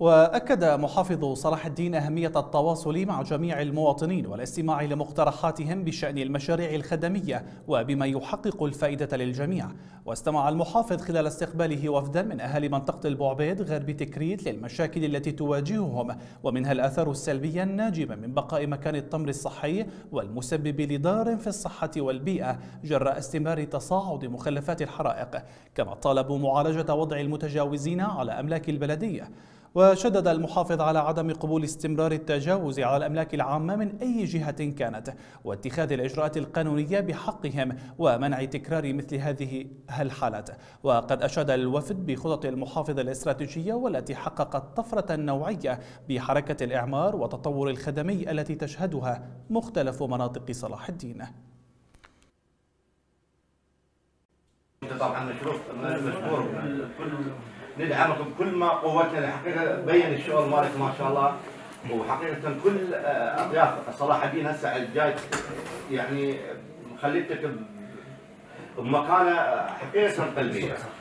وأكد محافظ صلاح الدين أهمية التواصل مع جميع المواطنين والاستماع لمقترحاتهم بشأن المشاريع الخدمية وبما يحقق الفائدة للجميع. واستمع المحافظ خلال استقباله وفدا من أهالي منطقة البعبيد غرب تكريت للمشاكل التي تواجههم، ومنها الآثار السلبية الناجمة من بقاء مكان التمر الصحي والمسبب لضرر في الصحة والبيئة جراء استمرار تصاعد مخلفات الحرائق، كما طالبوا معالجة وضع المتجاوزين على أملاك البلدية. وشدد المحافظ على عدم قبول استمرار التجاوز على الأملاك العامة من أي جهة كانت، واتخاذ الإجراءات القانونية بحقهم ومنع تكرار مثل هذه الحالات. وقد أشاد الوفد بخطط المحافظ الاستراتيجية والتي حققت طفرة نوعية بحركة الإعمار وتطور الخدمي التي تشهدها مختلف مناطق صلاح الدين. طبعا مشكور ندعمكم كل ما قوتنا. الحقيقه بين الشغل مالك ما شاء الله، وحقيقه كل اطياف صلاح الدين هسه الجاي يعني خليتك بمكانه حقيقه قلبيه.